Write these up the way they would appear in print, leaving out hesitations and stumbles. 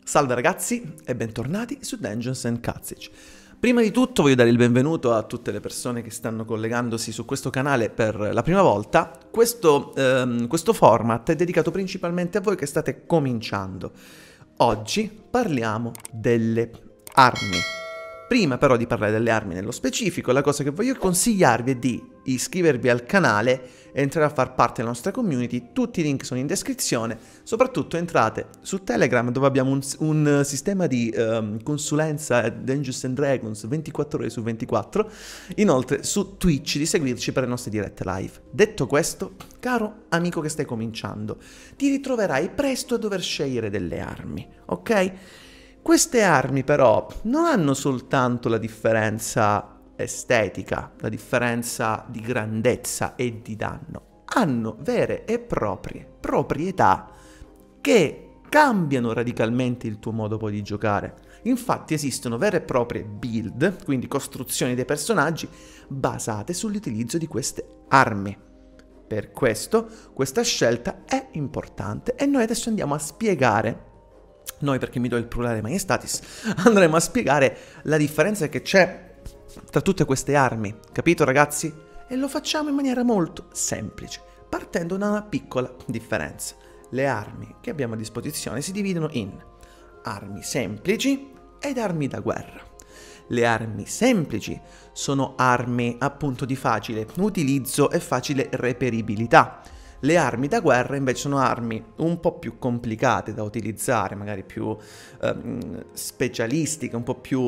Salve ragazzi e bentornati su Dungeons and Cazzage. Prima di tutto voglio dare il benvenuto a tutte le persone che stanno collegandosi su questo canale per la prima volta. Questo format è dedicato principalmente a voi che state cominciando. Oggi parliamo delle armi. Prima però di parlare delle armi nello specifico, la cosa che voglio consigliarvi è di iscrivervi al canale e entrare a far parte della nostra community. Tutti i link sono in descrizione. Soprattutto entrate su Telegram, dove abbiamo un sistema di consulenza Dungeons and Dragons 24 ore su 24. Inoltre su Twitch di seguirci per le nostre dirette live. Detto questo, caro amico che stai cominciando, ti ritroverai presto a dover scegliere delle armi, ok? Queste armi però non hanno soltanto la differenza estetica, la differenza di grandezza e di danno, hanno vere e proprie proprietà che cambiano radicalmente il tuo modo poi di giocare. Infatti esistono vere e proprie build, quindi costruzioni dei personaggi, basate sull'utilizzo di queste armi. Per questo questa scelta è importante e noi adesso andiamo a spiegare. Noi, perché mi do il plurale maiestatis, andremo a spiegare la differenza che c'è tra tutte queste armi, capito ragazzi? E lo facciamo in maniera molto semplice, partendo da una piccola differenza. Le armi che abbiamo a disposizione si dividono in armi semplici ed armi da guerra. Le armi semplici sono armi appunto di facile utilizzo e facile reperibilità. Le armi da guerra invece sono armi un po' più complicate da utilizzare, magari più specialistiche, un po' più,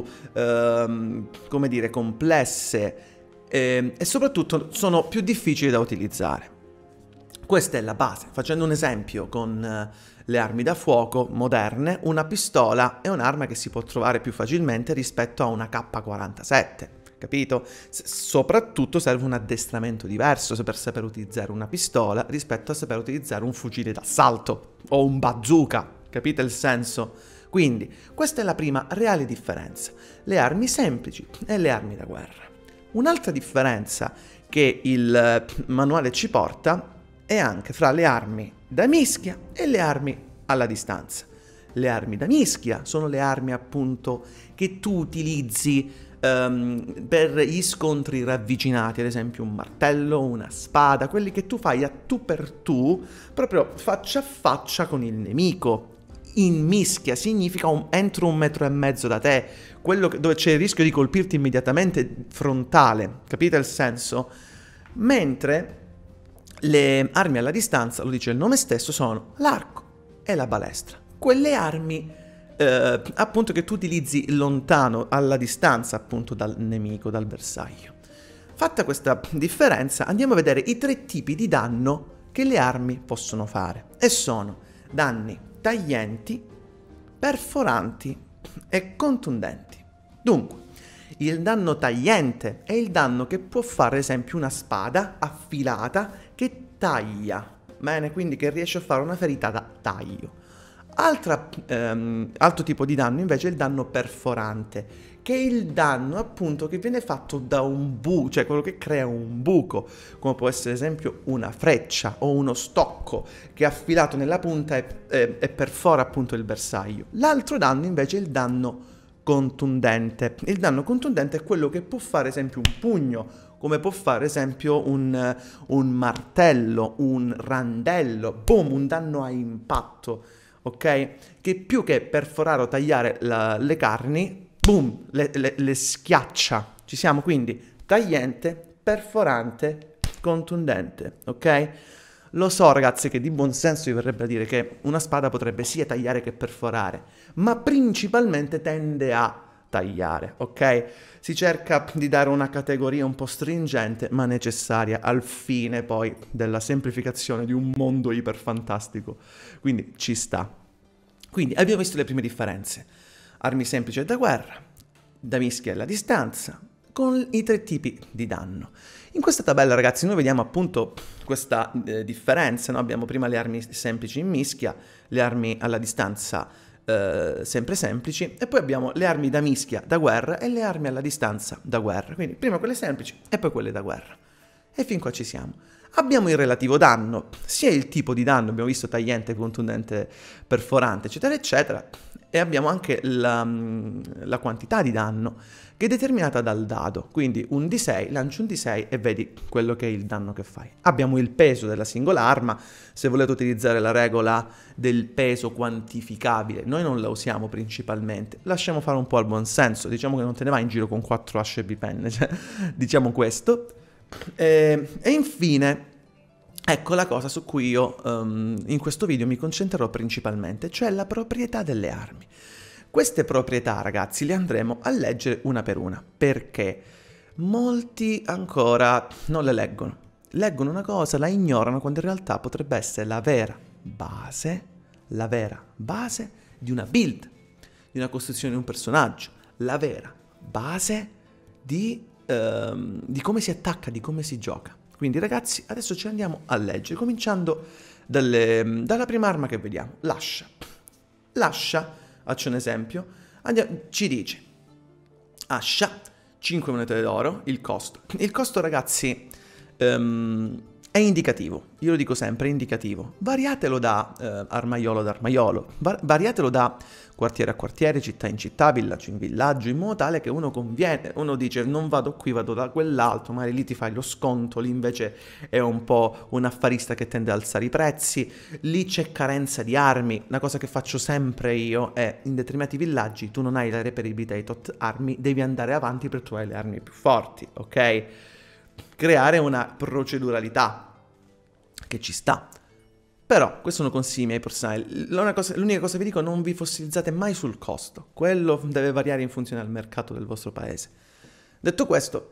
come dire, complesse e soprattutto sono più difficili da utilizzare. Questa è la base. Facendo un esempio con le armi da fuoco moderne, una pistola è un'arma che si può trovare più facilmente rispetto a una K47. Capito? Soprattutto serve un addestramento diverso per saper utilizzare una pistola rispetto a saper utilizzare un fucile d'assalto o un bazooka. Capite il senso? Quindi, questa è la prima reale differenza. Le armi semplici e le armi da guerra. Un'altra differenza che il manuale ci porta è anche fra le armi da mischia e le armi alla distanza. Le armi da mischia sono le armi appunto che tu utilizzi per gli scontri ravvicinati, ad esempio un martello, una spada, quelli che tu fai a tu per tu, proprio faccia a faccia con il nemico. In mischia significa entro 1,5 metri da te, quello dove c'è il rischio di colpirti immediatamente frontale, capite il senso? Mentre le armi alla distanza, lo dice il nome stesso, sono l'arco e la balestra. Quelle armi appunto che tu utilizzi lontano, alla distanza appunto dal nemico, dal bersaglio. Fatta questa differenza, andiamo a vedere i 3 tipi di danno che le armi possono fare. E sono danni taglienti, perforanti e contundenti. Dunque, il danno tagliente è il danno che può fare ad esempio una spada affilata che taglia, bene, quindi che riesce a fare una ferita da taglio. Altro tipo di danno invece è il danno perforante, che è il danno appunto che viene fatto da un buco, cioè quello che crea un buco, come può essere ad esempio una freccia o uno stocco che è affilato nella punta e perfora appunto il bersaglio. L'altro danno invece è il danno contundente. Il danno contundente è quello che può fare ad esempio un pugno, come può fare ad esempio un martello, un randello, boom, un danno a impatto. Ok? Che più che perforare o tagliare le carni, boom, le schiaccia. Ci siamo? Quindi tagliente, perforante, contundente, ok? Lo so ragazzi che di buon senso vi verrebbe a dire che una spada potrebbe sia tagliare che perforare, ma principalmente tende a tagliare, ok? Si cerca di dare una categoria un po' stringente, ma necessaria al fine poi della semplificazione di un mondo iperfantastico. Quindi ci sta. Quindi abbiamo visto le prime differenze. Armi semplici e da guerra, da mischia e alla distanza, con i 3 tipi di danno. In questa tabella ragazzi noi vediamo appunto questa differenza, no? Abbiamo prima le armi semplici in mischia, le armi alla distanza sempre semplici, e poi abbiamo le armi da mischia da guerra e le armi alla distanza da guerra. Quindi prima quelle semplici e poi quelle da guerra. E fin qua ci siamo. Abbiamo il relativo danno, sia il tipo di danno, abbiamo visto tagliente, contundente, perforante, eccetera, eccetera, e abbiamo anche la quantità di danno che è determinata dal dado, quindi un D6, lanci un D6 e vedi quello che è il danno che fai. Abbiamo il peso della singola arma, se volete utilizzare la regola del peso quantificabile, noi non la usiamo principalmente, lasciamo fare un po' al buon senso, diciamo che non te ne vai in giro con 4 asce bipenne, cioè, diciamo questo. E infine, ecco la cosa su cui io in questo video mi concentrerò principalmente, cioè la proprietà delle armi. Queste proprietà, ragazzi, le andremo a leggere una per una, perché molti ancora non le leggono. Leggono una cosa, la ignorano, quando in realtà potrebbe essere la vera base di una build, di una costruzione di un personaggio, la vera base di come si attacca, di come si gioca. Quindi, ragazzi, adesso ci andiamo a leggere, cominciando dalla prima arma che vediamo, l'ascia. L'ascia, faccio un esempio, ci dice ascia, 5 monete d'oro, il costo. Il costo, ragazzi, è indicativo, io lo dico sempre, è indicativo. Variatelo da armaiolo ad armaiolo, variatelo da quartiere a quartiere, città in città, villaggio in villaggio, in modo tale che uno dice non vado qui, vado da quell'altro, magari lì ti fai lo sconto, lì invece è un po' un affarista che tende ad alzare i prezzi, lì c'è carenza di armi. Una cosa che faccio sempre io è, in determinati villaggi tu non hai la reperibilità di tot armi, devi andare avanti per trovare le armi più forti, ok? Creare una proceduralità che ci sta. Però, questo sono consigli miei personali. L'unica cosa che vi dico, non vi fossilizzate mai sul costo. Quello deve variare in funzione al mercato del vostro paese. Detto questo,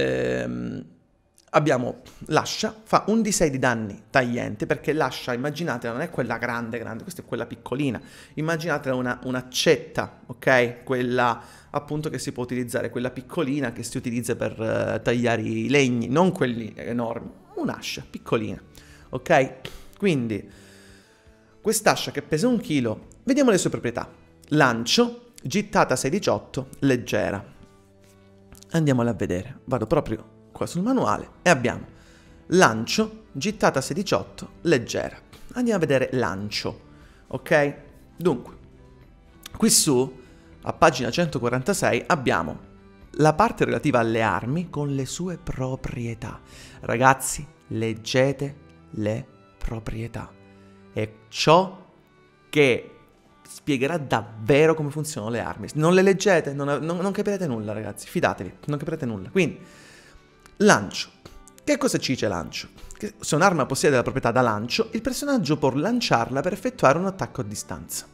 abbiamo l'ascia, fa un D6 di danni taglienti, perché l'ascia, immaginatela, non è quella grande, questa è quella piccolina. Immaginatela un'accetta, ok? Quella appunto che si può utilizzare, quella piccolina che si utilizza per tagliare i legni, non quelli enormi, un'ascia piccolina, ok? Quindi, quest'ascia che pesa 1 chilo, vediamo le sue proprietà. Lancio, gittata 6-18, leggera. Andiamola a vedere, vado proprio qua sul manuale e abbiamo lancio, gittata 6-18, leggera. Andiamo a vedere lancio, ok? Dunque, qui su, a pagina 146, abbiamo la parte relativa alle armi con le sue proprietà. Ragazzi, leggete le proprietà. È ciò che spiegherà davvero come funzionano le armi. Non le leggete, non capirete nulla, ragazzi. Fidatevi, non capirete nulla. Quindi, lancio. Che cosa ci dice lancio? Che se un'arma possiede la proprietà da lancio, il personaggio può lanciarla per effettuare un attacco a distanza.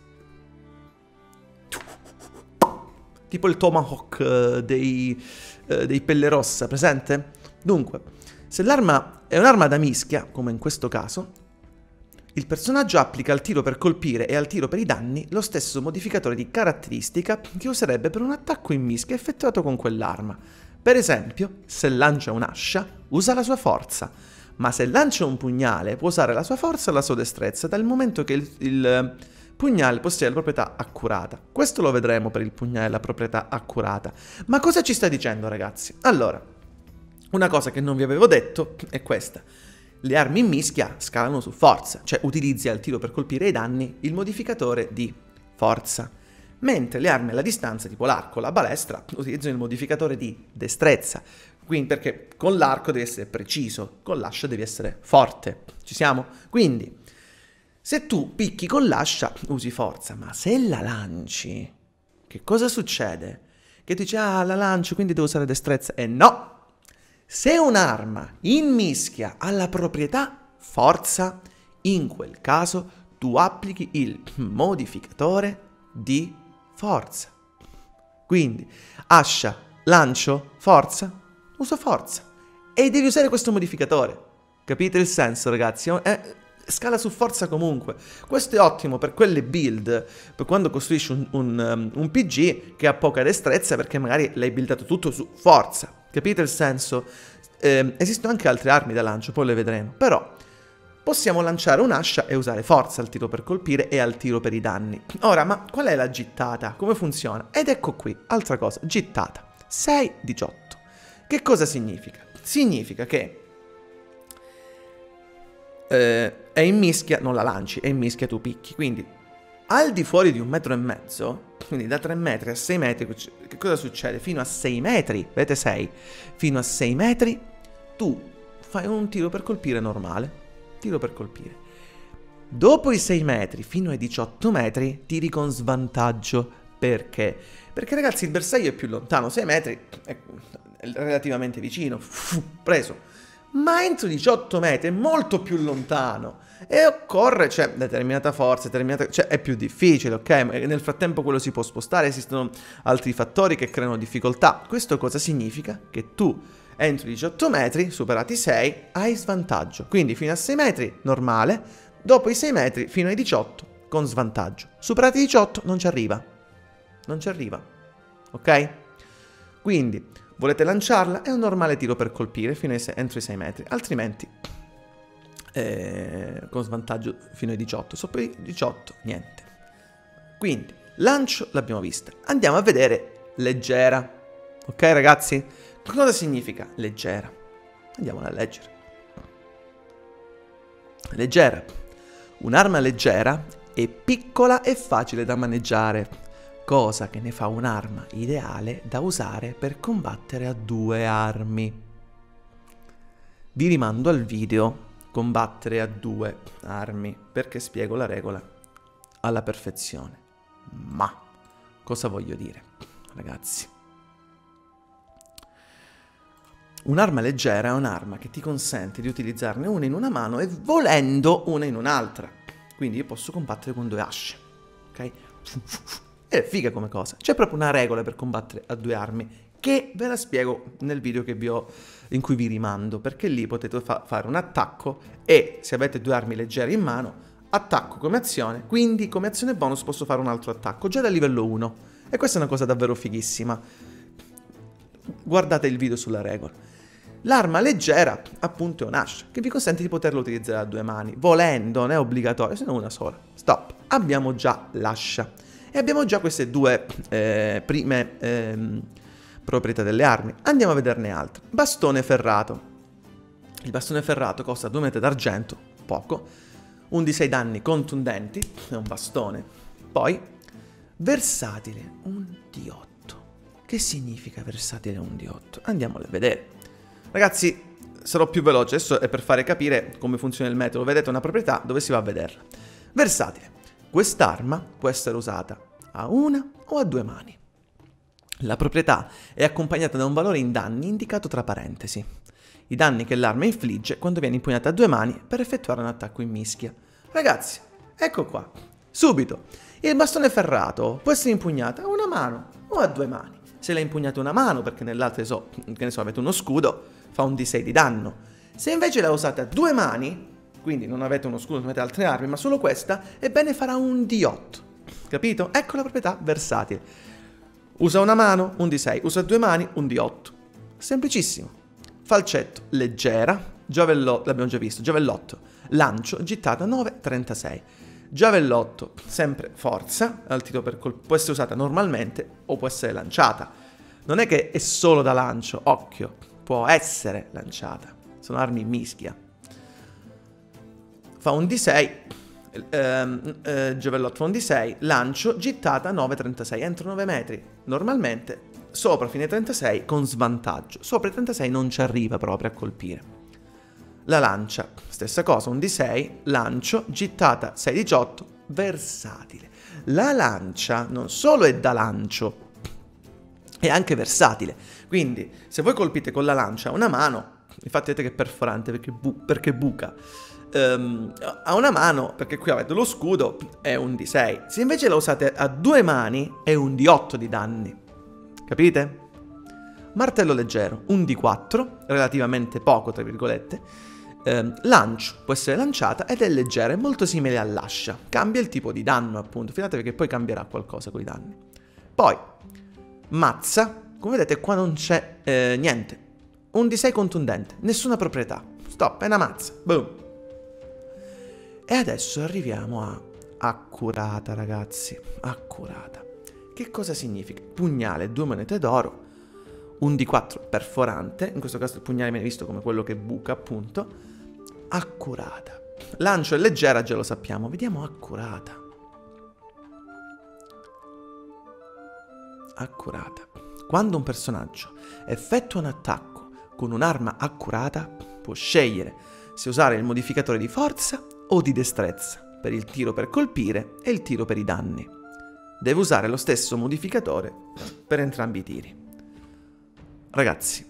Tipo il Tomahawk dei Pelle Rossa, presente? Dunque, se l'arma è un'arma da mischia, come in questo caso, il personaggio applica al tiro per colpire e al tiro per i danni lo stesso modificatore di caratteristica che userebbe per un attacco in mischia effettuato con quell'arma. Per esempio, se lancia un'ascia, usa la sua forza, ma se lancia un pugnale può usare la sua forza e la sua destrezza, dal momento che il pugnale possiede la proprietà accurata. Questo lo vedremo per il pugnale e la proprietà accurata. Ma cosa ci sta dicendo, ragazzi? Allora, una cosa che non vi avevo detto è questa. Le armi in mischia scalano su forza, cioè utilizzi al tiro per colpire i danni il modificatore di forza, mentre le armi alla distanza, tipo l'arco, la balestra, utilizzano il modificatore di destrezza. Quindi, perché con l'arco devi essere preciso, con l'ascia devi essere forte. Ci siamo? Quindi, se tu picchi con l'ascia, usi forza, ma se la lanci, che cosa succede? Che tu dici, ah, la lancio, quindi devo usare destrezza. E no! Se un'arma in mischia ha la proprietà forza, in quel caso tu applichi il modificatore di forza. Quindi, ascia, lancio, forza, uso forza. E devi usare questo modificatore. Capite il senso, ragazzi? Scala su forza comunque. Questo è ottimo per quelle build, per quando costruisci un PG che ha poca destrezza, perché magari l'hai buildato tutto su forza. Capite il senso? Esistono anche altre armi da lancio, poi le vedremo. Però possiamo lanciare un'ascia e usare forza al tiro per colpire e al tiro per i danni. Ora, ma qual è la gittata? Come funziona? Ed ecco qui, altra cosa, gittata. 6-18. Che cosa significa? Significa che è in mischia, non la lanci, è in mischia, tu picchi. Quindi Al di fuori di 1,5 metri, quindi da 3 metri a 6 metri, che cosa succede? Fino a 6 metri, vedete 6, fino a 6 metri tu fai un tiro per colpire normale, tiro per colpire. Dopo i 6 metri, fino ai 18 metri, tiri con svantaggio. Perché? Perché ragazzi il bersaglio è più lontano, 6 metri è relativamente vicino, preso. Ma entro i 18 metri è molto più lontano e occorre, cioè, determinata forza, cioè è più difficile, ok? Nel frattempo quello si può spostare, esistono altri fattori che creano difficoltà. Questo cosa significa? Che tu entro i 18 metri, superati i 6, hai svantaggio. Quindi fino a 6 metri normale, dopo i 6 metri fino ai 18 con svantaggio. Superati i 18 non ci arriva. Non ci arriva, ok? Quindi volete lanciarla? È un normale tiro per colpire fino entro i 6 metri, altrimenti con svantaggio fino ai 18, sopra i 18 niente. Quindi lancio l'abbiamo vista, andiamo a vedere leggera, ok ragazzi? Cosa significa leggera? Andiamola a leggere. Leggera, un'arma leggera è piccola e facile da maneggiare, cosa che ne fa un'arma ideale da usare per combattere a 2 armi. Vi rimando al video combattere a 2 armi perché spiego la regola alla perfezione. Ma cosa voglio dire, ragazzi? Un'arma leggera è un'arma che ti consente di utilizzarne una in una mano e volendo una in un'altra. Quindi io posso combattere con 2 asce, ok? È figa come cosa. C'è proprio una regola per combattere a 2 armi che ve la spiego nel video che in cui vi rimando, perché lì potete fare un attacco e se avete 2 armi leggere in mano, attacco come azione, quindi come azione bonus posso fare un altro attacco già da livello 1 e questa è una cosa davvero fighissima. Guardate il video sulla regola. L'arma leggera appunto è un'ascia che vi consente di poterla utilizzare a 2 mani, volendo, non è obbligatorio, se no una sola. Stop, abbiamo già l'ascia e abbiamo già queste 2 prime proprietà delle armi. Andiamo a vederne altre. Bastone ferrato. Il bastone ferrato costa 2 monete d'argento, poco, 1 di 6 danni contundenti, è un bastone. Poi, versatile, 1 di 8. Che significa versatile 1 di 8? Andiamole a vedere. Ragazzi, sarò più veloce, adesso è per fare capire come funziona il metodo. Vedete una proprietà dove si va a vederla. Versatile. Quest'arma può essere usata a 1 o a 2 mani. La proprietà è accompagnata da un valore in danni indicato tra parentesi. I danni che l'arma infligge quando viene impugnata a 2 mani per effettuare un attacco in mischia. Ragazzi, ecco qua. Subito. Il bastone ferrato può essere impugnato a 1 mano o a 2 mani. Se la impugnate a 1 mano, perché nell'altra, che ne so, avete uno scudo, fa un D6 di danno. Se invece la usate a 2 mani, quindi non avete uno scudo, non avete altre armi, ma solo questa, ebbene farà un D8. Capito? Ecco la proprietà versatile. Usa una mano, un D6. Usa 2 mani, un D8. Semplicissimo. Falcetto, leggera. Giavellotto, l'abbiamo già visto. Giavellotto, lancio, gittata 9, 36. Giavellotto, sempre forza. Al tiro per colpo. Può essere usata normalmente o può essere lanciata. Non è che è solo da lancio, occhio. Può essere lanciata. Sono armi in mischia. Fa un D6. Giavellotto fa un D6, lancio, gittata 9,36, entro 9 metri, normalmente, sopra fine 36 con svantaggio, sopra i 36 non ci arriva proprio a colpire. La lancia, stessa cosa, un D6, lancio, gittata 6,18, versatile. La lancia non solo è da lancio, è anche versatile, quindi se voi colpite con la lancia a una mano, infatti vedete che è perforante perché buca, a una mano, perché qui avete lo scudo, è un D6. Se invece la usate a 2 mani è un D8 di danni. Capite? Martello leggero, un D4, relativamente poco tra virgolette. Lancio, può essere lanciata ed è leggera, è molto simile all'ascia. Cambia il tipo di danno appunto, fidatevi che poi cambierà qualcosa con i danni. Poi mazza, come vedete qua non c'è niente. Un D6 contundente, nessuna proprietà. Stop, è una mazza. Boom. E adesso arriviamo a accurata, ragazzi. Accurata. Che cosa significa? Pugnale, 2 monete d'oro, un D4 perforante. In questo caso il pugnale viene visto come quello che buca, appunto. Accurata. Lancio è leggera, già lo sappiamo. Vediamo accurata. accurata. Quando un personaggio effettua un attacco con un'arma accurata, può scegliere se usare il modificatore di forza o di destrezza per il tiro per colpire e il tiro per i danni. Deve usare lo stesso modificatore per entrambi i tiri. Ragazzi,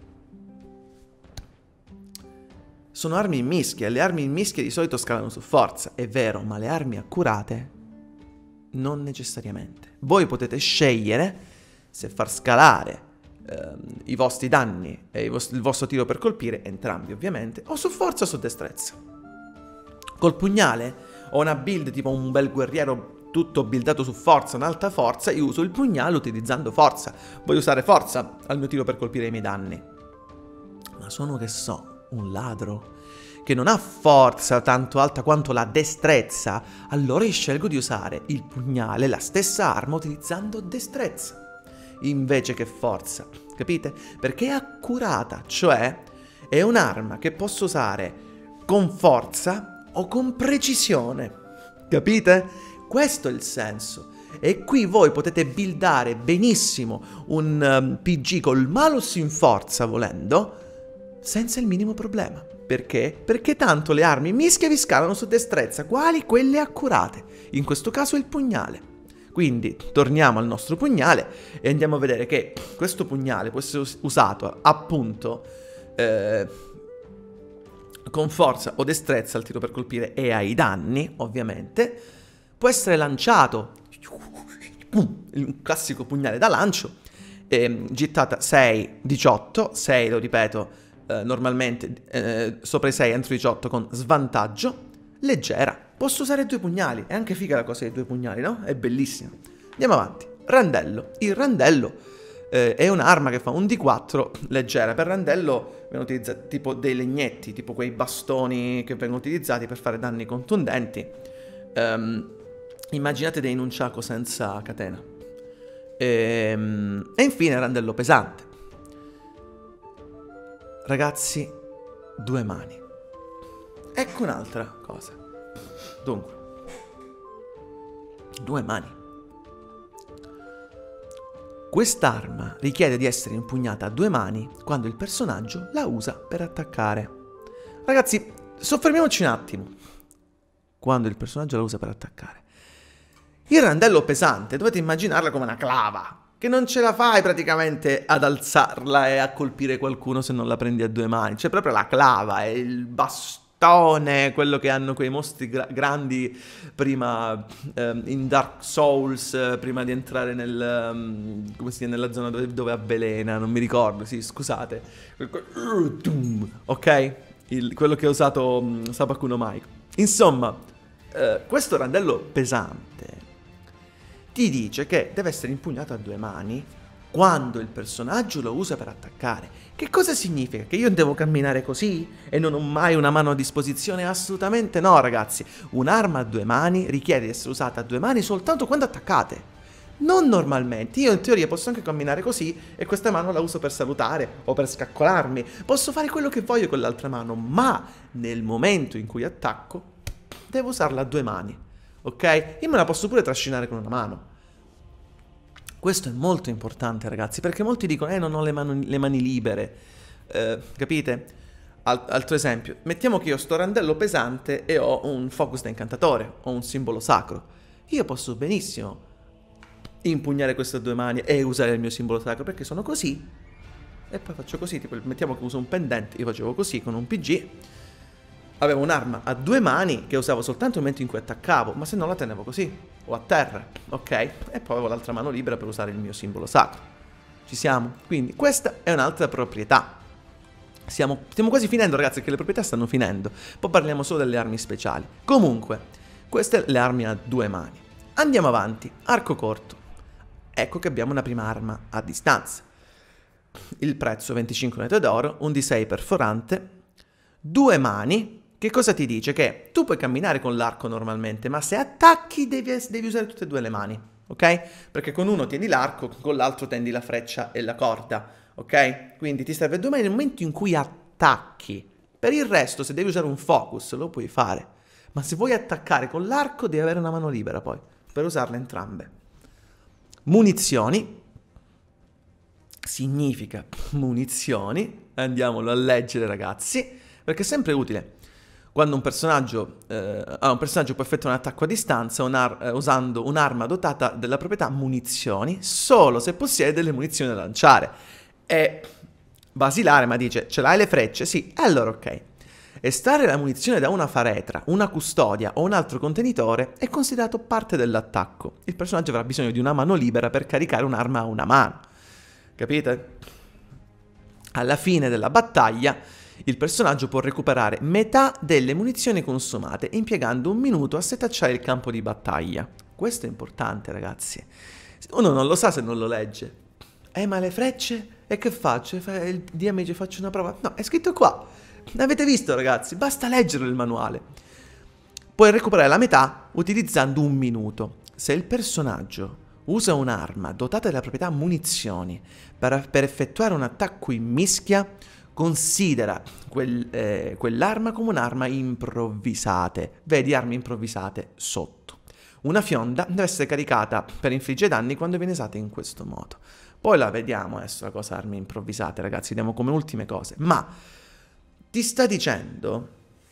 sono armi in mischia e le armi in mischia di solito scalano su forza, è vero, ma le armi accurate non necessariamente. Voi potete scegliere se far scalare i vostri danni e il vostro tiro per colpire, entrambi ovviamente, o su forza o su destrezza. Col pugnale ho una build tipo un bel guerriero tutto buildato su forza, un'alta forza, io uso il pugnale utilizzando forza. Voglio usare forza al mio tiro per colpire i miei danni. Ma sono, che so, un ladro che non ha forza tanto alta quanto la destrezza, allora io scelgo di usare il pugnale, la stessa arma, utilizzando destrezza invece che forza, capite? Perché è accurata, cioè è un'arma che posso usare con forza o con precisione, capite? Questo è il senso. E qui voi potete buildare benissimo un PG col malus in forza, volendo, senza il minimo problema. Perché? Perché tanto le armi mischia vi scalano su destrezza. Quali? Quelle accurate. In questo caso il pugnale. Quindi torniamo al nostro pugnale e andiamo a vedere che questo pugnale può essere usato appunto con forza o destrezza al tiro per colpire e ai danni, ovviamente. Può essere lanciato, un classico pugnale da lancio, gittata 6, 18, 6 lo ripeto, normalmente sopra i 6 entro i 18 con svantaggio, leggera. Posso usare 2 pugnali, è anche figa la cosa dei 2 pugnali, no? È bellissima. Andiamo avanti. Randello. Il randello è un'arma che fa un D4 leggera. Per randello vengono utilizzati tipo dei legnetti, tipo quei bastoni che vengono utilizzati per fare danni contundenti. Immaginate dei nunchaku senza catena. E infine randello pesante. Ragazzi, 2 mani. Ecco un'altra cosa. Dunque, 2 mani. Quest'arma richiede di essere impugnata a 2 mani quando il personaggio la usa per attaccare. Ragazzi, soffermiamoci un attimo. Quando il personaggio la usa per attaccare. Il randello pesante dovete immaginarla come una clava, che non ce la fai praticamente ad alzarla e a colpire qualcuno se non la prendi a 2 mani. C'è proprio la clava, è il bastone, quello che hanno quei mostri grandi prima in Dark Souls, prima di entrare nel come si chiama, nella zona dove avvelena, non mi ricordo, sì, scusate. Ok? Quello che ha usato Sabakuno Maiko. Insomma, questo randello pesante ti dice che deve essere impugnato a 2 mani quando il personaggio lo usa per attaccare. Che cosa significa? Che io devo camminare così e non ho mai una mano a disposizione? Assolutamente no, ragazzi. Un'arma a 2 mani richiede di essere usata a 2 mani soltanto quando attaccate. Non normalmente. Io in teoria posso anche camminare così e questa mano la uso per salutare o per scaccolarmi. Posso fare quello che voglio con l'altra mano, ma nel momento in cui attacco devo usarla a 2 mani. Ok? Io me la posso pure trascinare con una mano. Questo è molto importante, ragazzi, perché molti dicono non ho le mani libere, capite? Altro esempio, mettiamo che io sto randello pesante e ho un focus da incantatore, ho un simbolo sacro. Io posso benissimo impugnare queste 2 mani e usare il mio simbolo sacro, perché sono così, e poi faccio così, tipo mettiamo che uso un pendente, io facevo così con un PG, avevo un'arma a 2 mani che usavo soltanto nel momento in cui attaccavo, ma se no la tenevo così, o a terra, ok? E poi avevo l'altra mano libera per usare il mio simbolo sacro. Ci siamo? Quindi questa è un'altra proprietà. Stiamo quasi finendo, ragazzi, perché le proprietà stanno finendo. Poi parliamo solo delle armi speciali. Comunque, queste le armi a 2 mani. Andiamo avanti. Arco corto. Ecco che abbiamo una prima arma a distanza. Il prezzo 25 monete d'oro, un D6 perforante, 2 mani. Che cosa ti dice? Che tu puoi camminare con l'arco normalmente, ma se attacchi devi usare tutte e 2 le mani, ok? Perché con uno tieni l'arco, con l'altro tendi la freccia e la corda, ok? Quindi ti serve 2 mani nel momento in cui attacchi. Per il resto, se devi usare un focus, lo puoi fare. Ma se vuoi attaccare con l'arco, devi avere una mano libera poi, per usarle entrambe. Munizioni. significa munizioni. Andiamolo a leggere, ragazzi, perché è sempre utile. Quando un personaggio può effettuare un attacco a distanza usando un'arma dotata della proprietà munizioni, solo se possiede delle munizioni da lanciare. È basilare, ma dice, ce l'hai le frecce? Sì, allora ok. Estrarre la munizione da una faretra, una custodia o un altro contenitore è considerato parte dell'attacco. Il personaggio avrà bisogno di una mano libera per caricare un'arma a una mano. Capite? Alla fine della battaglia il personaggio può recuperare metà delle munizioni consumate, impiegando 1 minuto a setacciare il campo di battaglia. Questo è importante, ragazzi. Uno non lo sa se non lo legge. Ma le frecce? E che faccio? Il DM ci faccio una prova? No, è scritto qua. L'avete visto, ragazzi? Basta leggere il manuale. Puoi recuperare la metà utilizzando 1 minuto. Se il personaggio usa un'arma dotata della proprietà munizioni per effettuare un attacco in mischia, considera quell'arma come un'arma improvvisate. Vedi armi improvvisate sotto. Una fionda deve essere caricata per infliggere danni quando viene usata in questo modo. Poi la vediamo adesso la cosa armi improvvisate, ragazzi, vediamo come ultime cose. Ma ti sta dicendo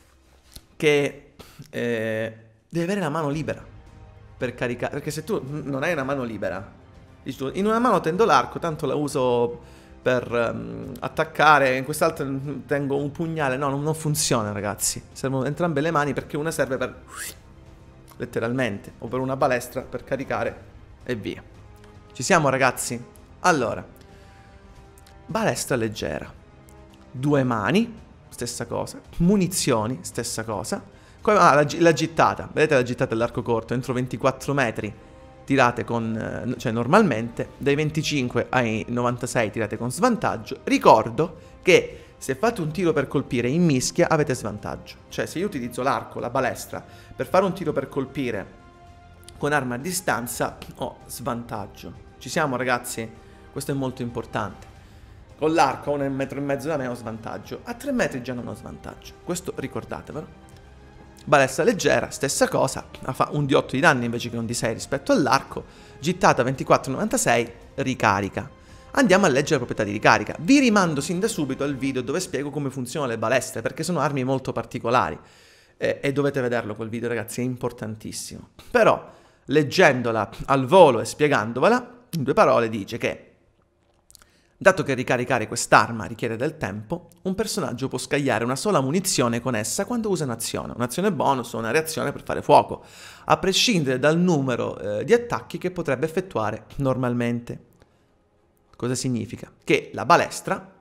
che devi avere la mano libera per caricare, perché se tu non hai una mano libera, dici tu, in una mano tendo l'arco, tanto la uso per attaccare, in quest'altra tengo un pugnale. No, non funziona, ragazzi. Servono entrambe le mani, perché una serve per, letteralmente, o per una balestra per caricare e via. Ci siamo, ragazzi? Allora, balestra leggera, 2 mani, stessa cosa, munizioni, stessa cosa. La gittata, vedete la gittata dell'arco corto, entro 24 metri tirate con, cioè normalmente, dai 25 ai 96 tirate con svantaggio. Ricordo che se fate un tiro per colpire in mischia avete svantaggio. Cioè se io utilizzo l'arco, la balestra, per fare un tiro per colpire con arma a distanza, ho svantaggio. Ci siamo, ragazzi? Questo è molto importante. Con l'arco a 1,5 metri da me ho svantaggio, a 3 metri già non ho svantaggio. Questo ricordatevelo. Balestra leggera, stessa cosa, fa un D8 di danni invece che un D6 rispetto all'arco. Gittata 24,96, ricarica. Andiamo a leggere la proprietà di ricarica. Vi rimando sin da subito al video dove spiego come funzionano le balestre, perché sono armi molto particolari. E dovete vederlo quel video, ragazzi, è importantissimo. Però, leggendola al volo e spiegandovela, in 2 parole dice che dato che ricaricare quest'arma richiede del tempo, un personaggio può scagliare una sola munizione con essa quando usa un'azione. Un'azione bonus o una reazione per fare fuoco, a prescindere dal numero di attacchi che potrebbe effettuare normalmente. Cosa significa? Che la balestra,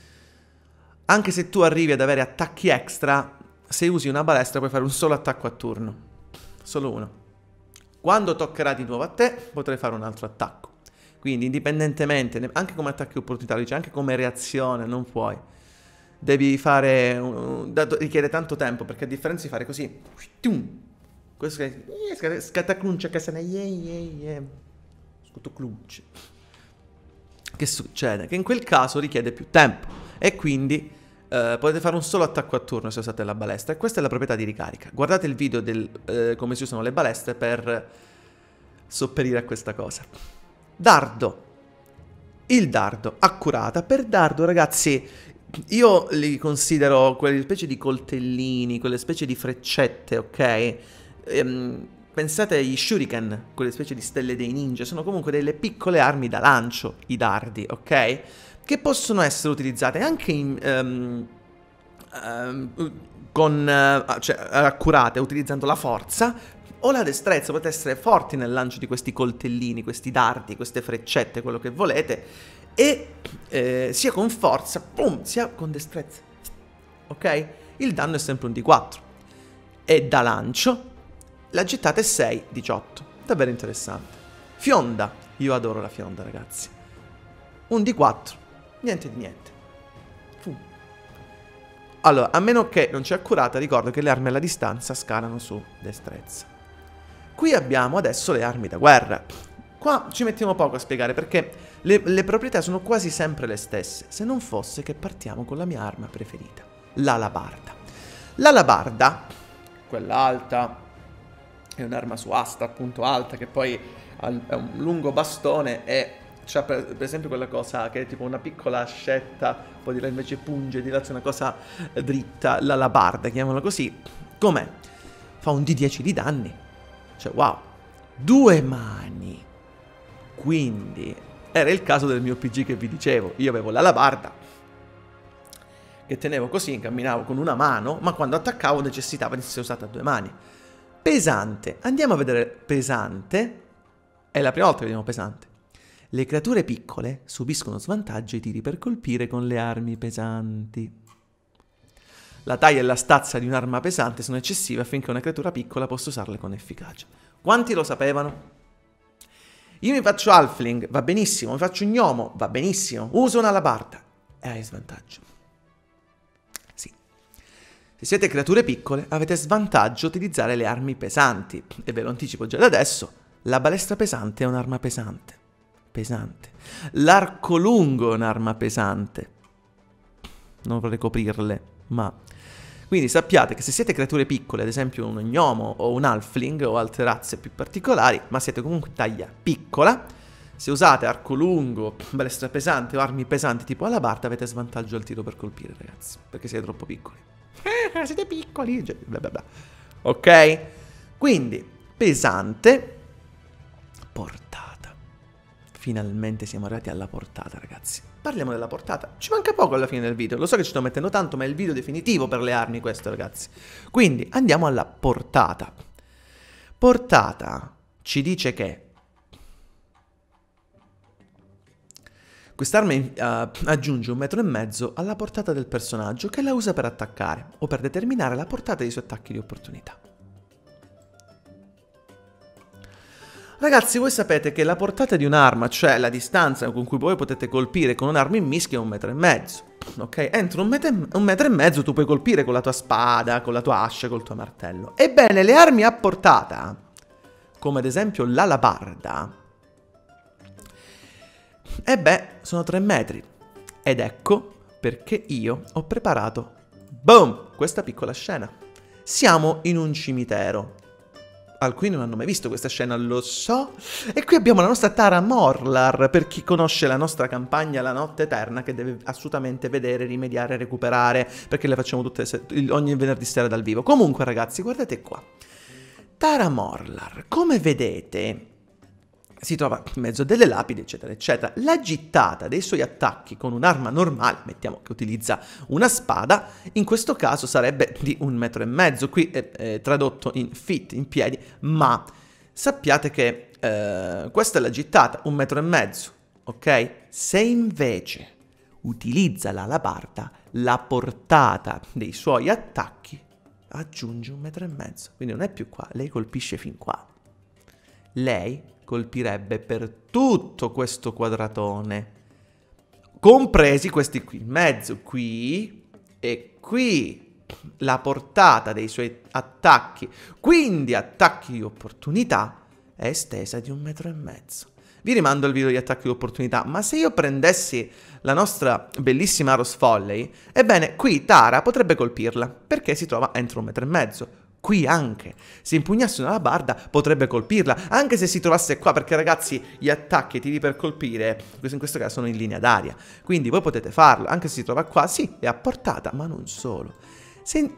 anche se tu arrivi ad avere attacchi extra, se usi una balestra puoi fare un solo attacco a turno. Solo uno. Quando toccherà di nuovo a te, potrai fare un altro attacco. Quindi indipendentemente, anche come attacchi opportunità, dice anche come reazione, non puoi. Devi fare, richiede tanto tempo, perché a differenza di fare così, questo che scatacluncia che se ne scutocluncia. Che succede? Che in quel caso richiede più tempo e quindi potete fare un solo attacco a turno se usate la balestra, e questa è la proprietà di ricarica. Guardate il video del come si usano le balestre per sopperire a questa cosa. Dardo. Il dardo, accurata. Per dardo, ragazzi, io li considero quelle specie di coltellini, quelle specie di freccette, ok? Pensate agli shuriken, quelle specie di stelle dei ninja, sono comunque delle piccole armi da lancio, i dardi, ok? Che possono essere utilizzate anche cioè, accurate, utilizzando la forza o la destrezza. Potete essere forti nel lancio di questi coltellini, questi dardi, queste freccette, quello che volete, e sia con forza, sia con destrezza, ok? Il danno è sempre un D4 e da lancio la gittata è 6, 18, davvero interessante. Fionda, io adoro la fionda, ragazzi. Un D4, niente di niente. Allora, a meno che non sia accurata, ricordo che le armi alla distanza scalano su destrezza. Qui abbiamo adesso le armi da guerra. Qua ci mettiamo poco a spiegare, perché le proprietà sono quasi sempre le stesse, se non fosse che partiamo con la mia arma preferita, l'alabarda. L'alabarda, quella alta, è un'arma su asta, appunto alta, che poi ha un lungo bastone e c'è per esempio quella cosa che è tipo una piccola ascetta, poi di là invece punge, di là c'è una cosa dritta, l'alabarda, chiamiamola così. Com'è? Fa un D10 di danni. Cioè, wow. 2 mani. Quindi, era il caso del mio PG che vi dicevo. Io avevo l'alabarda, che tenevo così, camminavo con una mano, ma quando attaccavo necessitava di essere usata a 2 mani. Pesante. Andiamo a vedere pesante. È la prima volta che vediamo pesante. Le creature piccole subiscono svantaggio ai tiri per colpire con le armi pesanti. La taglia e la stazza di un'arma pesante sono eccessive affinché una creatura piccola possa usarle con efficacia. Quanti lo sapevano? Io mi faccio halfling, va benissimo. Mi faccio un gnomo, va benissimo. Uso una alabarda e hai svantaggio. Sì. Se siete creature piccole avete svantaggio a utilizzare le armi pesanti. E ve lo anticipo già da adesso, la balestra pesante è un'arma pesante. Pesante. L'arco lungo è un'arma pesante. Non vorrei coprirle, ma... Quindi sappiate che se siete creature piccole, ad esempio un gnomo o un halfling o altre razze più particolari, ma siete comunque taglia piccola, se usate arco lungo, balestra pesante o armi pesanti tipo alabarda, avete svantaggio al tiro per colpire, ragazzi, perché siete troppo piccoli. Siete piccoli, bla bla bla. Ok? Quindi, pesante, portata. Finalmente siamo arrivati alla portata, ragazzi. Parliamo della portata. Ci manca poco alla fine del video. Lo so che ci sto mettendo tanto, ma è il video definitivo per le armi questo, ragazzi. Quindi andiamo alla portata. Portata ci dice che quest'arma aggiunge 1,5 metri alla portata del personaggio, che la usa per attaccare o per determinare la portata dei suoi attacchi di opportunità. Ragazzi, voi sapete che la portata di un'arma, cioè la distanza con cui voi potete colpire con un'arma in mischia, è 1,5 metri. Ok? Entro 1,5 metri tu puoi colpire con la tua spada, con la tua ascia, col tuo martello. Ebbene, le armi a portata, come ad esempio l'alabarda, sono 3 metri. Ed ecco perché io ho preparato, boom, questa piccola scena. Siamo in un cimitero. Alcuni non hanno mai visto questa scena, lo so. E qui abbiamo la nostra Tara Morlar, per chi conosce la nostra campagna La Notte Eterna, che deve assolutamente vedere, rimediare, recuperare, perché le facciamo tutte ogni venerdì sera dal vivo. Comunque, ragazzi, guardate qua. Tara Morlar, come vedete, si trova in mezzo a delle lapidi, eccetera, eccetera. La gittata dei suoi attacchi con un'arma normale, mettiamo che utilizza una spada, in questo caso sarebbe di 1,5 metri. Qui è tradotto in feet, in piedi, ma sappiate che questa è la gittata, 1,5 metri, ok? Se invece utilizza l'alabarda, la portata dei suoi attacchi aggiunge 1,5 metri. Quindi non è più qua, lei colpisce fin qua. Lei colpirebbe per tutto questo quadratone, compresi questi qui in mezzo, qui e qui. La portata dei suoi attacchi, quindi attacchi di opportunità, è estesa di 1,5 metri. Vi rimando al video di attacchi di opportunità, ma se io prendessi la nostra bellissima Rose Folly, ebbene qui Tara potrebbe colpirla, perché si trova entro 1,5 metri. Qui anche, se impugnasse una alabarda potrebbe colpirla, anche se si trovasse qua, perché ragazzi gli attacchi e i tiri per colpire, in questo caso sono in linea d'aria, quindi voi potete farlo, anche se si trova qua, sì, è a portata, ma non solo. Se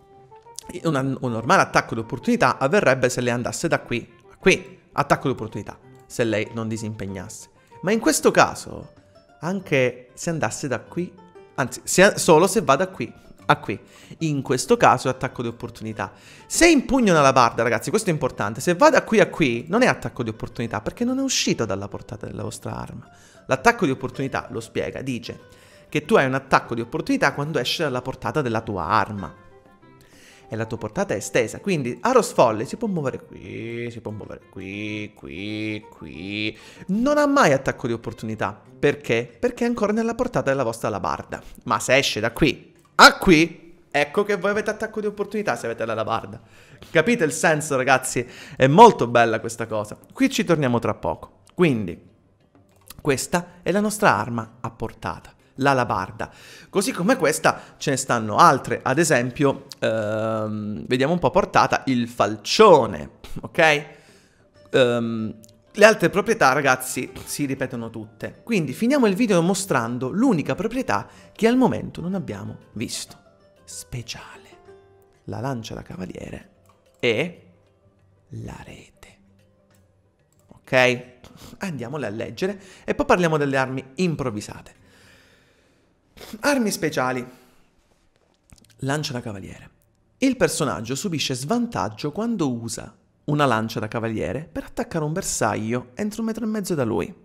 un normale attacco di opportunità avverrebbe se lei andasse da qui a qui, attacco di opportunità, se lei non disimpegnasse. Ma in questo caso, anche se andasse da qui, anzi, solo se va da qui a qui, in questo caso è attacco di opportunità. Se impugna una alabarda, ragazzi, questo è importante, se va da qui a qui non è attacco di opportunità, perché non è uscito dalla portata della vostra arma. L'attacco di opportunità lo spiega, dice che tu hai un attacco di opportunità quando esce dalla portata della tua arma e la tua portata è estesa, quindi a Rose Folly si può muovere qui, si può muovere qui, qui, qui. Non ha mai attacco di opportunità. Perché? Perché è ancora nella portata della vostra alabarda. Ma se esce da qui a qui, ecco che voi avete attacco di opportunità se avete l'alabarda. Capite il senso, ragazzi? È molto bella questa cosa. Qui ci torniamo tra poco. Quindi, questa è la nostra arma a portata, l'alabarda. Così come questa ce ne stanno altre. Ad esempio, vediamo un po' portata, il falcione, ok? Le altre proprietà, ragazzi, si ripetono tutte. Quindi finiamo il video mostrando l'unica proprietà che al momento non abbiamo visto. Speciale. La lancia da cavaliere e la rete. Ok? Andiamole a leggere e poi parliamo delle armi improvvisate. Armi speciali. Lancia da cavaliere. Il personaggio subisce svantaggio quando usa una lancia da cavaliere per attaccare un bersaglio entro 1,5 metri da lui.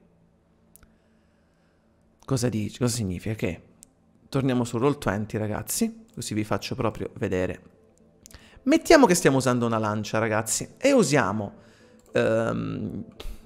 Cosa dice? Cosa significa? Che torniamo su Roll20, ragazzi, così vi faccio proprio vedere. Mettiamo che stiamo usando una lancia, ragazzi, e usiamo... che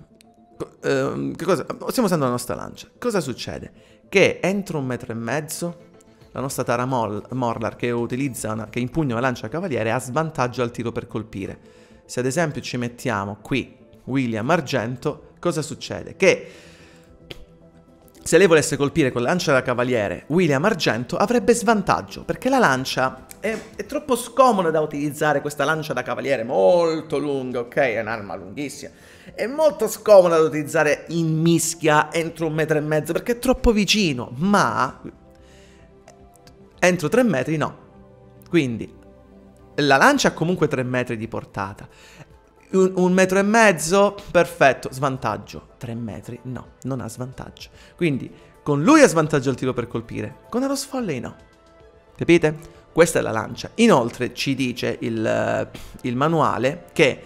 cosa? Stiamo usando la nostra lancia. Cosa succede? Che entro 1,5 metri la nostra Tara Morlar che impugna una lancia cavaliere ha svantaggio al tiro per colpire. Se ad esempio ci mettiamo qui William Argento, cosa succede? Che se lei volesse colpire con la lancia da cavaliere William Argento avrebbe svantaggio, perché la lancia è troppo scomoda da utilizzare, questa lancia da cavaliere molto lunga, ok? È un'arma lunghissima. È molto scomoda da utilizzare in mischia entro 1,5 metri perché è troppo vicino, ma entro 3 metri no. Quindi la lancia ha comunque 3 metri di portata. 1,5 metri, perfetto, svantaggio. 3 metri, no, non ha svantaggio. Quindi con lui ha svantaggio al tiro per colpire, con Aros Foley no. Capite? Questa è la lancia. Inoltre ci dice il manuale che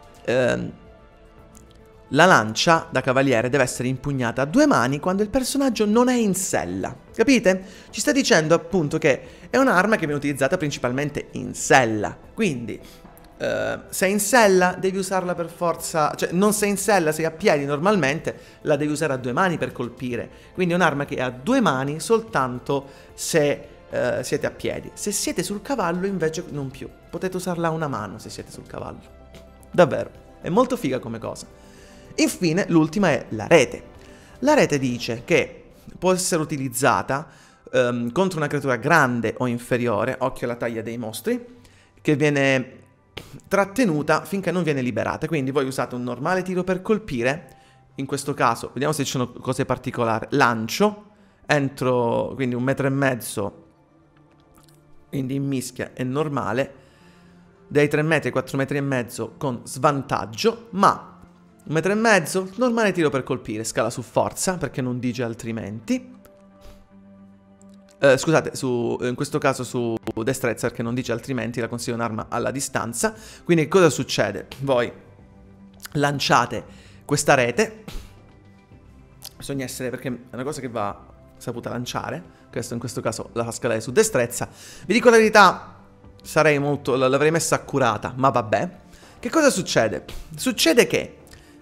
la lancia da cavaliere deve essere impugnata a 2 mani quando il personaggio non è in sella. Capite? Ci sta dicendo appunto che è un'arma che viene utilizzata principalmente in sella. Quindi, se in sella devi usarla per forza... Cioè, non sei in sella, sei a piedi normalmente, la devi usare a 2 mani per colpire. Quindi è un'arma che ha 2 mani soltanto se siete a piedi. Se siete sul cavallo invece non più. Potete usarla a una mano se siete sul cavallo. Davvero, è molto figa come cosa. Infine, l'ultima è la rete. La rete dice che può essere utilizzata contro una creatura grande o inferiore, occhio alla taglia dei mostri, che viene trattenuta finché non viene liberata. Quindi voi usate un normale tiro per colpire, in questo caso, vediamo se ci sono cose particolari, lancio, entro, quindi 1,5 metri, quindi in mischia è normale, dai 3 metri ai 4,5 metri con svantaggio, ma 1,5 metri, normale tiro per colpire, scala su forza, perché non dice altrimenti. Scusate, in questo caso su destrezza, perché non dice altrimenti, la consiglio un'arma alla distanza. Quindi cosa succede? Voi lanciate questa rete, bisogna essere, perché è una cosa che va saputa lanciare, questo in questo caso la fa scalare su destrezza. Vi dico la verità, l'avrei messa accurata, ma vabbè. Che cosa succede? Succede che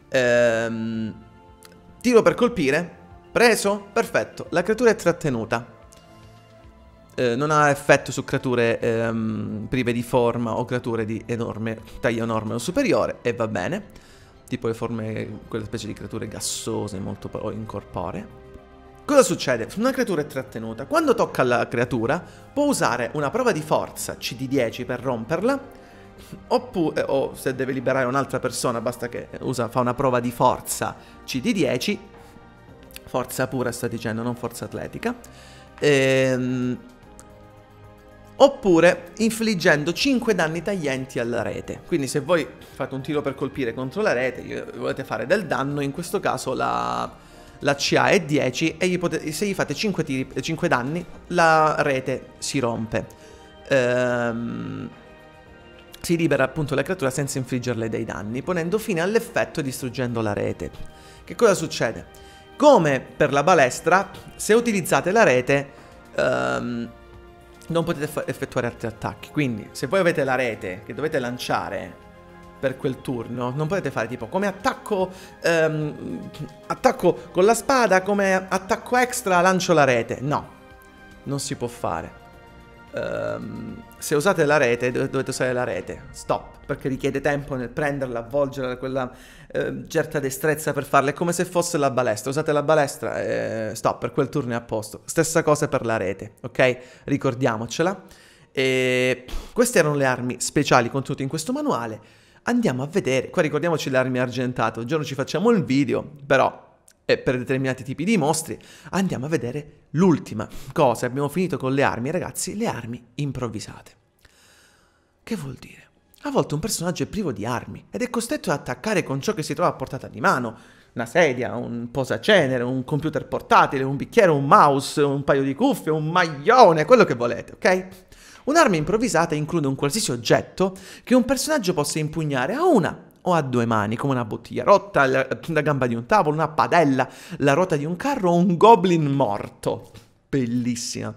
tiro per colpire, preso, perfetto, la creatura è trattenuta. Non ha effetto su creature prive di forma o creature di taglio enorme o superiore, e va bene. Tipo le forme, quelle specie di creature gassose, molto incorporee. Cosa succede? Una creatura è trattenuta. Quando tocca la creatura, può usare una prova di forza CD10 per romperla, oppure, o se deve liberare un'altra persona, basta che fa una prova di forza CD10, forza pura sta dicendo, non forza atletica, oppure infliggendo 5 danni taglienti alla rete. Quindi se voi fate un tiro per colpire contro la rete, volete fare del danno, in questo caso la CA è 10 e se gli fate 5 danni la rete si rompe. Si libera appunto la creatura senza infliggerle dei danni, ponendo fine all'effetto e distruggendo la rete. Che cosa succede? Come per la balestra, se utilizzate la rete non potete effettuare altri attacchi. Quindi se voi avete la rete che dovete lanciare per quel turno, non potete fare tipo come attacco con la spada, come attacco extra lancio la rete. No, non si può fare. Se usate la rete, dovete usare la rete. Stop, perché richiede tempo nel prenderla, avvolgerla, quella certa destrezza per farla. È come se fosse la balestra. Usate la balestra, stop, per quel turno è a posto. Stessa cosa per la rete, ok? Ricordiamocela. E queste erano le armi speciali contenute in questo manuale. andiamo a vedere, qua ricordiamoci le armi argentate, un giorno ci facciamo il video, però per determinati tipi di mostri, andiamo a vedere l'ultima cosa. Abbiamo finito con le armi, ragazzi, le armi improvvisate. Che vuol dire? A volte un personaggio è privo di armi ed è costretto ad attaccare con ciò che si trova a portata di mano. Una sedia, un posacenere, un computer portatile, un bicchiere, un mouse, un paio di cuffie, un maglione, quello che volete, ok? Un'arma improvvisata include un qualsiasi oggetto che un personaggio possa impugnare a una o a due mani, come una bottiglia rotta, la gamba di un tavolo, una padella, la ruota di un carro o un goblin morto. Bellissima.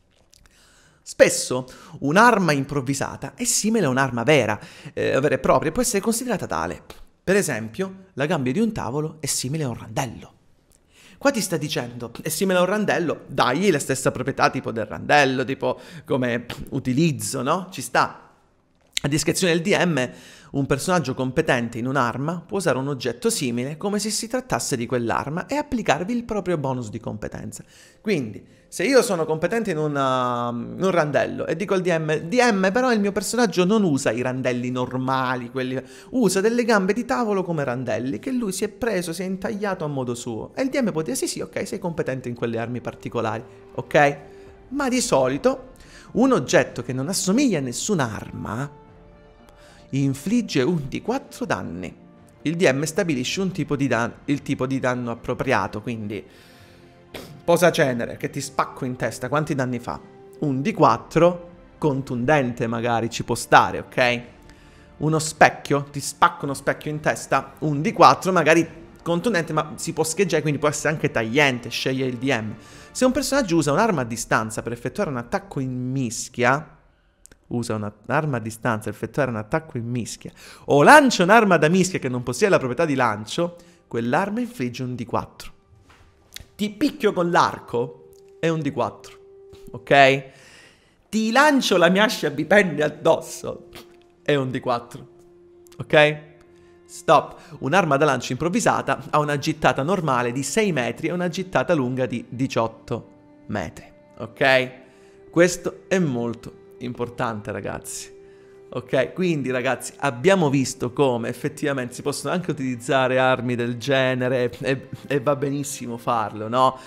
Spesso un'arma improvvisata è simile a un'arma vera e propria, può essere considerata tale. Per esempio, la gamba di un tavolo è simile a un randello. Qua ti sta dicendo, è simile a un randello, dagli la stessa proprietà tipo del randello, tipo come utilizzo, no? Ci sta. A discrezione del DM, un personaggio competente in un'arma può usare un oggetto simile come se si trattasse di quell'arma e applicarvi il proprio bonus di competenza. Quindi, se io sono competente in un randello e dico al DM però il mio personaggio non usa i randelli normali, usa delle gambe di tavolo come randelli che lui si è preso, si è intagliato a modo suo. E il DM può dire sì, ok, sei competente in quelle armi particolari, ok? Ma di solito un oggetto che non assomiglia a nessun'arma infligge un D4 danni. Il DM stabilisce un tipo di il tipo di danno appropriato, quindi posacenere che ti spacco in testa, quanti danni fa? Un D4 contundente magari ci può stare, ok? Uno specchio, ti spacco uno specchio in testa, un D4 magari contundente ma si può scheggiare, quindi può essere anche tagliente, sceglie il DM. Se un personaggio usa un'arma a distanza per effettuare un attacco in mischia, usa un'arma a distanza per effettuare un attacco in mischia, o lancia un'arma da mischia che non possiede la proprietà di lancio, quell'arma infligge un D4. Ti picchio con l'arco, è un D4, ok? Ti lancio la mia ascia bipenne addosso, è un D4, ok? Stop. Un'arma da lancio improvvisata ha una gittata normale di 6 metri e una gittata lunga di 18 metri, ok? Questo è molto importante, ragazzi. Ok, quindi ragazzi abbiamo visto come effettivamente si possono anche utilizzare armi del genere e va benissimo farlo, no?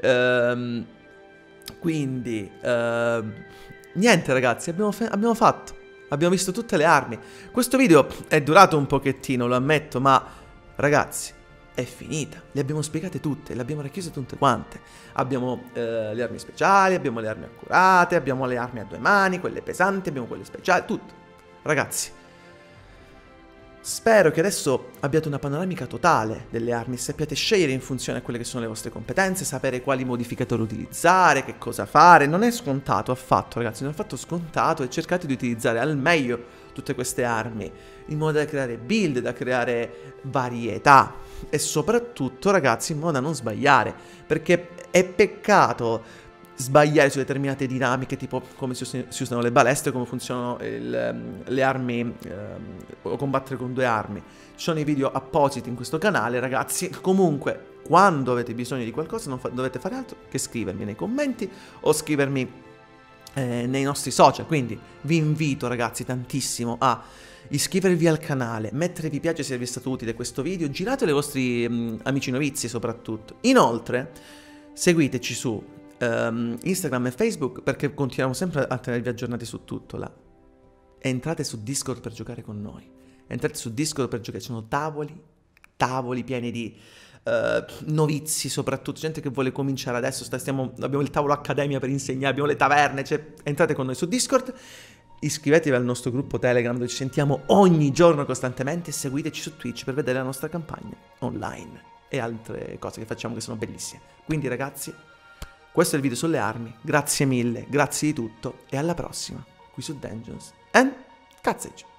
Quindi niente ragazzi, abbiamo visto tutte le armi. Questo video è durato un pochettino, lo ammetto, ma ragazzi è finita, le abbiamo spiegate tutte, le abbiamo racchiuse tutte quante. Abbiamo le armi speciali, abbiamo le armi accurate, abbiamo le armi a due mani, quelle pesanti, abbiamo quelle speciali, tutto. Ragazzi, spero che adesso abbiate una panoramica totale delle armi, sappiate scegliere in funzione a quelle che sono le vostre competenze, sapere quali modificatori utilizzare, che cosa fare. Non è scontato affatto, ragazzi, non è affatto scontato, e cercate di utilizzare al meglio tutte queste armi in modo da creare build, da creare varietà e soprattutto, ragazzi, in modo da non sbagliare, perché è peccato sbagliare su determinate dinamiche, tipo come si usano le balestre, come funzionano le armi, o combattere con due armi. Ci sono i video appositi in questo canale, ragazzi. Comunque, quando avete bisogno di qualcosa non dovete fare altro che scrivermi nei commenti o scrivermi nei nostri social. Quindi vi invito, ragazzi, tantissimo a iscrivervi al canale, mettere vi piace se vi è stato utile questo video, giratelo ai vostri amici novizi soprattutto. Inoltre seguiteci su Instagram e Facebook, perché continuiamo sempre a tenervi aggiornati su tutto là. Entrate su Discord per giocare con noi, entrate su Discord per giocare, ci sono tavoli pieni di novizi, soprattutto gente che vuole cominciare adesso. Abbiamo il tavolo accademia per insegnare, abbiamo le taverne, cioè entrate con noi su Discord, iscrivetevi al nostro gruppo Telegram dove ci sentiamo ogni giorno costantemente, e seguiteci su Twitch per vedere la nostra campagna online e altre cose che facciamo che sono bellissime. Quindi ragazzi, questo è il video sulle armi, grazie mille, grazie di tutto e alla prossima qui su Dungeons and Cazzage.